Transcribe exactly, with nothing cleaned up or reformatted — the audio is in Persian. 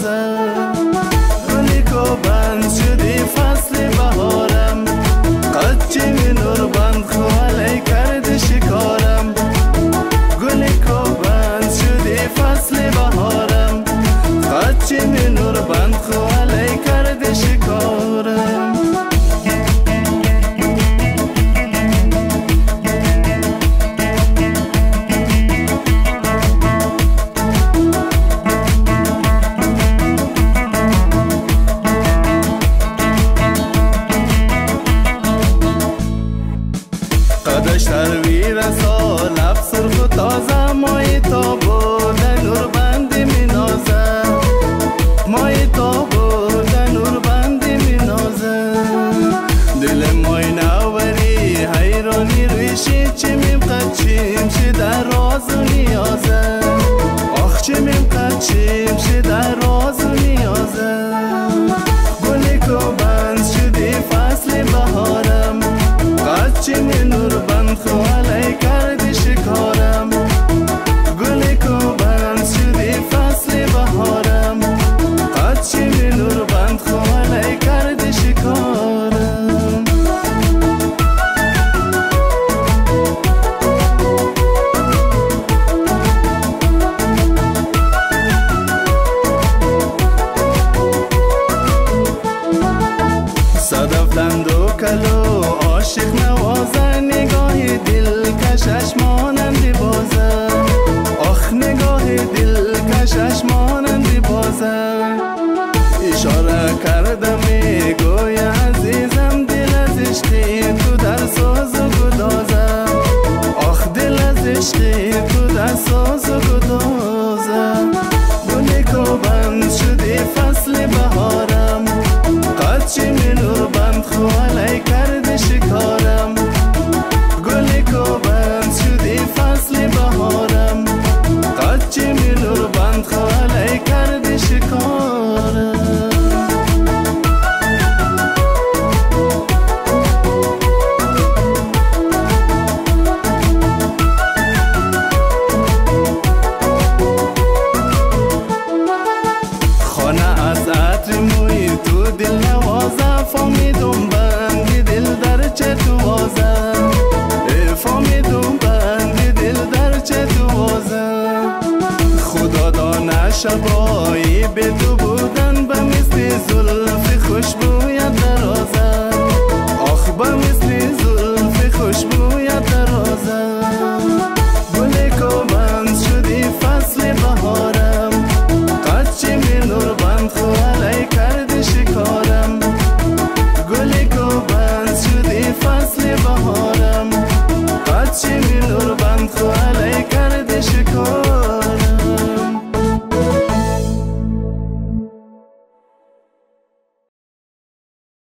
نازم گلی کو بند شدی فصل بهارم قدچی می نور بند خوالی کرد شکارم گلی کو بند شدی فصل بهارم قدچی می نور بند خوالی کرد شکارم قدش ترویر سا لب سرخ و تازه مای تا بوده نور بندی می نازه مای تا بوده نور بندی می نازه دل مای نوری حیرانی رویشی چی میم قدچیم شی در راز و نیازه آخ چی میم قدچیم شی در راز و نیازه گلی کو بند شدی فصل بهارم قدچی می نور بند خوالی کردی شکارم گلی کو بند شدی فصل بهارم قدچی می نور بند خوالی کردی شکارم صدف دندو کلو عاشق نوازه نگاه دل کشش مانند بازه آخ نگاه دل کشش مانند بازه اشاره کرده می گوی عزیزم دل از عشقی تو در ساز و گدازه آخ دل از عشقی تو در ساز و گدازه گلی کو بند شدی فصل بهارم قدچی می نور بند خوالی کرد شکارم گلی کو بند شدی فصل بهارم قدچی می نور بند خوالی کرد شکارم خانه از عطر موی تو دل نوازه فامیدم